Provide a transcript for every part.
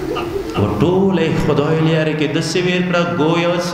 و ټول خدای لیاره کې د سویر پر گویاس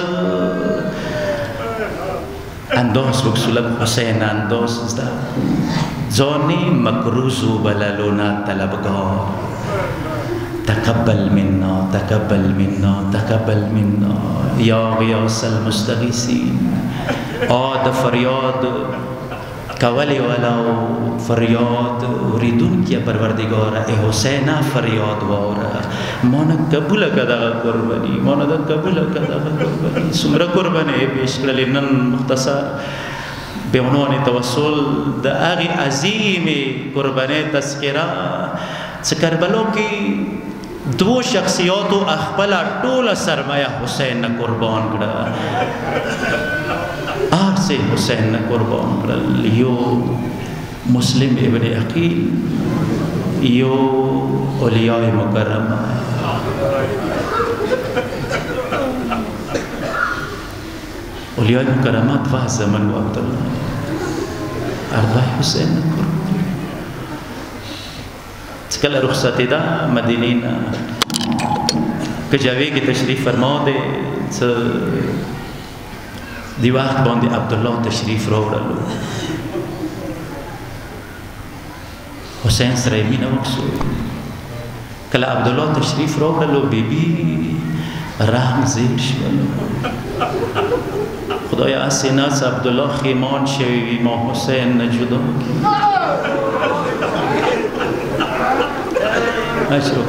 انداز بکسولک حسین انداز زده زانی مکروز و بلالونا طلبگار تقبل منا تقبل منا تقبل منا یا غیاس المستغیثین آد فریاد کولی ولو فریاد ریدون کیا پروردگار اے حسین فریاد وارا مانا قبول کدا قربانی مانا دا قبول کدا قربانی سمرا قربانی پیش کرلی نن مختصر بعنوان توسل دا آغی عظیم قربانی تذکرہ کربلو کی دو شخصیاتو اخبلا طول سرمایہ حسین قربان کرا آر سے حسین قربان کرا یو مسلم ابن عقیل یو اولیاء مکرمہ اولیاء مکرمہ دوا زمن و عبداللہ ارواح حسین قربان کل رخصت دا مدینین کجاوی کی تشریف فرما دے دی وقت باندے عبداللہ تشریف رو رلو حسین سرائمی نوکسو کل عبداللہ تشریف رو رلو بی بی رحم زیر شولو خدایا آسی ناس عبداللہ خیمان شوی ما حسین نجدو کی اشرف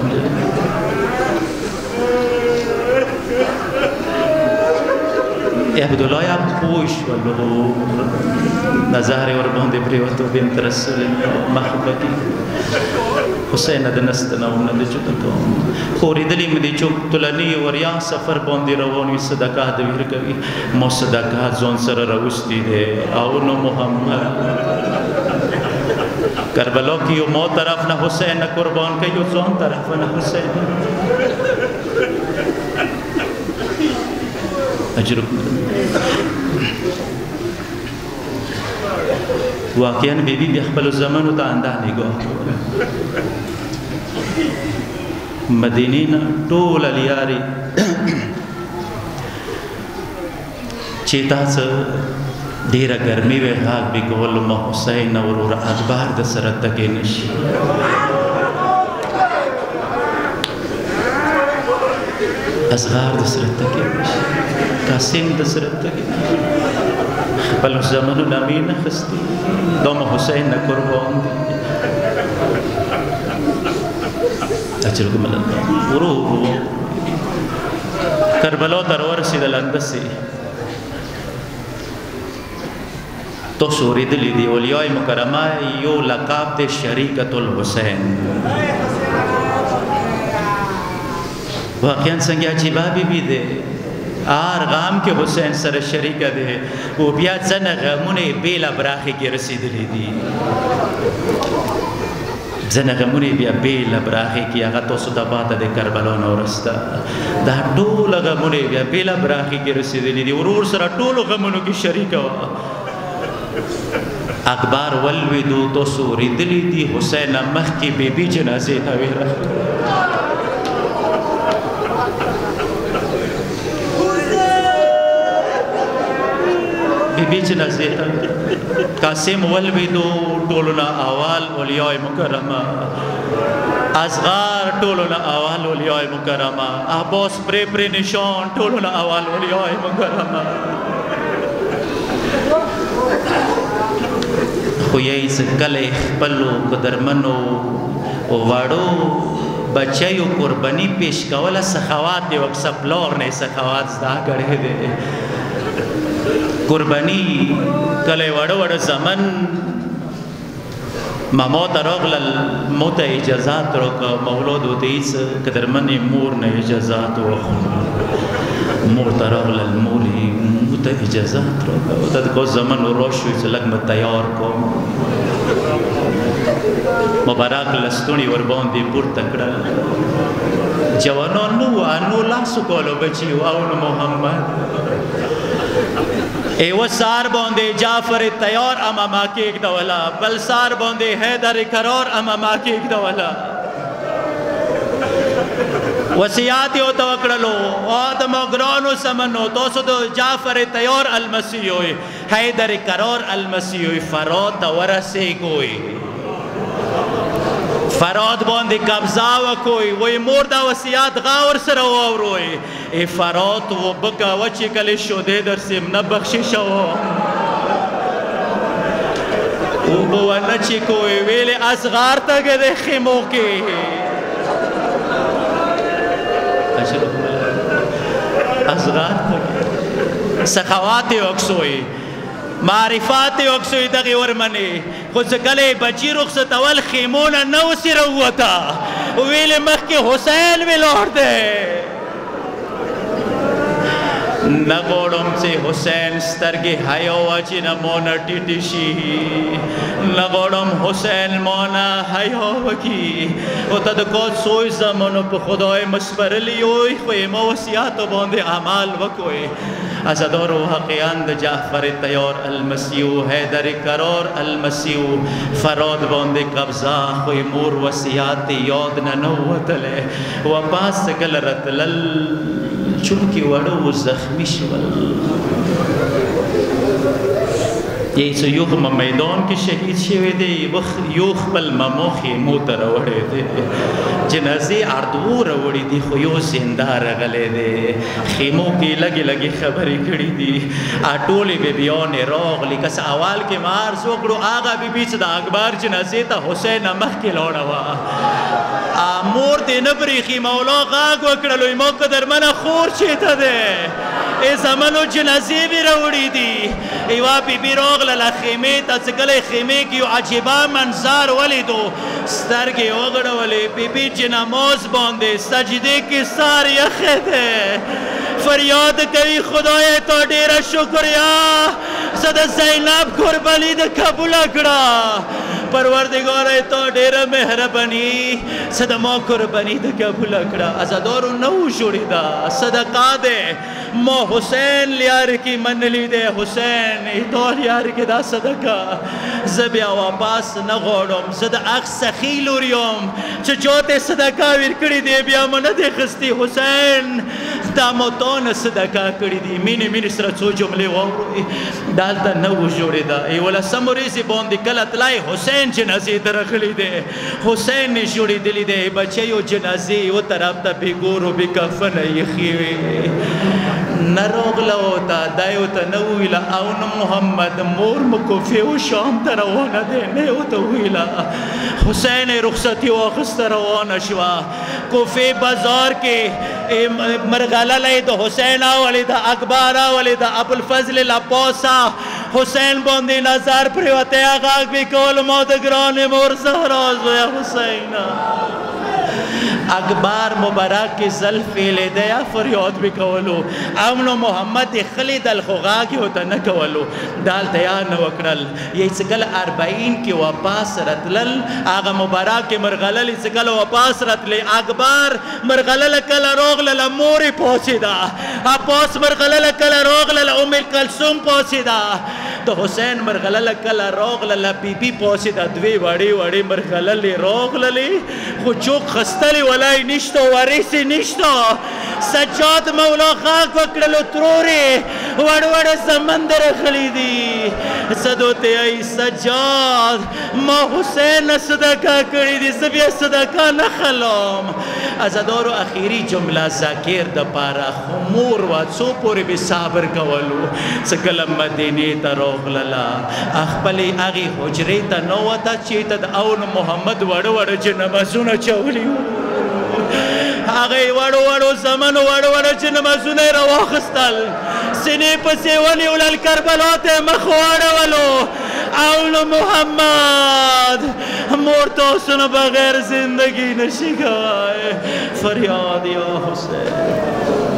عبداللہ یا پوش ولو نظار اور بہندے پریوتو بنت رسول محبتی حسین دنستنا ونند جدتو خوری دلی مدی چوک تلنی وریا سفر بہندی روانی صدقہ دویر کبھی مو صدقہ زون سر روستی دے آونو محمد کربلو کی یو مو طرف نہ حسین نہ قربان کے یو زون طرف نہ حسین اجرک واقعاً بی بی اخبل الزمن تا اندہ نگاہ مدینین طول لیاری چیتا سے دیرہ گرمی وے حاق بھی کول ما حسین اور ادبار دا سرت تکے نشی اصغار دا سرت تکے نشی قاسم دا سرت تکے نشی بل زمن نمین خستی دوم حسین قربان دی اچھلکم اللہ ورو کربلو ترور سید الاندسی تو سوری دلی دی اولیاء مکرمہ یو لقاب دے شریکت الحسین واقعاً سنگیا چیبابی بھی دے آر غام کے حسین سر شریکہ دے وہ بیاد زن غمونے بیلا براخی کی رسی دلی دی زن غمونے بیا بیلا براخی کی آغا تو ستا باتا دے کربلون اور رستا دا طول غمونے بیا بیلا براخی کی رسی دلی دی ورور سر طول غمونو کی شریکہ ہوا اکبار والویدو تو سوری دلی دی حسین مخ کی بی بی جنازے تاوی رکھ بی بی جنازے تاوی قاسم والویدو طولنا آوال اولیاء مکرمہ اصغار طولنا آوال اولیاء مکرمہ عباس پری پری نشان طولنا آوال اولیاء مکرمہ خویئی سکل اخبلو قدرمنو وارو بچیو قربانی پیش کولا سخوات دے وقت سپلور نے سخوات زدہ گڑھے دے قربانی کلے وڑو وڑو زمن موت رغل موت اجازات روکا مولود دیس قدرمنی مور نے اجازات وخون مور ترغل الموری موت اجازات روکا تد کو زمن روشوی سے لگم تیار کو مبارک لستونی ورباندی پور تکڑل جوانو نو لاسو کولو بچیو اون محمد ایو سار باندے جعفر تیار اما ماکی ایک دولا بل سار باندے حیدر کرار اما ماکی ایک دولا وسیعات یو توکڑلو آدم گرانو سمنو توسو دو جعفر تیار المسیحوی حیدر کرار المسیحوی فرات ورسے کوئی فرات باندی قبضہ وکوئی وی مردہ وسیعات غاور سر ووروئی ای فرات و بکا وچی کلی شده در سیم نبخشی شو او بوا نچی کوئی ویلی اصغار تا گده خیمو کی اصغار تا گده سخواتی اکسوئی معرفاتی اکسوئی دغی ورمنی خود کلی بچی رخصت اول خیمون نوسی روتا ویلی مخی حسین ویلور دے نگوڑم سے حسین سترگی حیو وچی نمونا ٹیٹیشی نگوڑم حسین مونا حیو وکی و تدکو سوئی زمانو پا خدای مسپر لیوئی خوی موسیاتو باندے عمال وکوئی ازدور و حقیان دا جعفر تیار المسیح حیدر کرار المسیح فراد باندے قبضہ خوی مور وسیعات یاد ننوتلے و پاس سکل رتلل چونکہ وڑو زخمی شول یہ سو یوخ میدان کے شہید شوے دے یوخ پل مموخی موتر وڑے دے جنازی اردو روڑی دی خویو زندہ رغلے دے خیموں کی لگی لگی خبری کڑی دی آٹولی بی بیان روغ لی کس اول کے مار سوکڑو آغا بی بیچ دا اکبار جنازی تا حسین مخ کے لوڑا وا مور دے نبری خیمولا غاگ وکڑلو ایمو قدر من خور چیتا دے ای زمانو جنازی بھی روڑی دی ایوا بی بی روغ للا خیمے تا سکلے خیمے کیو عجیبا منظار ولی دو سترگی اوگڑ ولی بی بی جناموز باندے سجدے کی سار یخے دے فریاد کئی خدای تو ڈیرہ شکریا صد زینب قربانی دے قبول اکڑا پروردگار تو ڈیرہ مہربانی صد مو قربانی دے قبول اکڑا ازادورو نو جوڑی دا صدقہ دے مو حسین لیار کی من لی دے حسین ایتو لیار کی دا صدقہ زبیا واپاس نغوڑم صد اخ سخیلو ریوم چوتے صدقہ ورکڑی دے بیا من دے خستی حسین دامو تون صدقہ کڑی دی مینی سر چو جملے ووروی ڈالتا نو جوڑی دا ای والا سموریزی بوندی کلت لائی حسین جنازی درخلی دے حسین نے جوڑی دلی دے بچیو جنازی و طرف تا بھی گورو بھی کفن یخیوی نروغ لوتا دائیو تا نویلا اون محمد مور مکفی و شام تا روانا دے نیو تا ویلا حسین رخصتی و اخست روانا شوا کفی بازار کے مرغلہ لئی دا حسین آولی دا اکبار آولی دا ابو الفضل لپوسا حسین بوندی نظر پریوتے آغاق بھی کول موت گران مور زہراز ویا حسین اکبار مبارک کی ظلفی لے دیا فریاد بھی کولو امنو محمد خلید الخوغاگی ہوتا نکولو دال تیار نوکرل یہ سکل 40 کی واپاس رتلل آغا مبارک کی مرغلل سکل واپاس رتلی اکبار مرغلل کل روغلل موری پوچی دا اپوس مرغلل کل روغلل ام کلثوم پوچی دا تو حسین مرغلل کل روغلل بی بی پوچی دا دوی وڑی مرغلل روغللی خوچوک خستلی ولائی نشتو وریسی نشتو سجاد مولا خاک وکڑلو تروری وڑ سمندر خلیدی صدوتے آئی سجاد ما حسین صدقہ کری دی سبیا صدقہ نخلوم ازادورو اخیری جملہ ذاکر دا پارا خمور واتسو پوری بھی صابر کولو سکلم مدینی تا روغ للا اخپلی آغی حجری تا نوتا چیتا دا اون محمد وڑ جنمازونا چولیو آغی وڑو زمن وڑو جنمازونا رواخستل سنی پسی ونی اولال کربلات مخوارولو اول محمد مورتو سن بغیر زندگی نشی گئے فریاد یا حسین